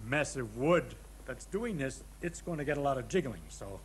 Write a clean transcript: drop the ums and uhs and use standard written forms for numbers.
massive wood that's doing this, it's going to get a lot of jiggling, so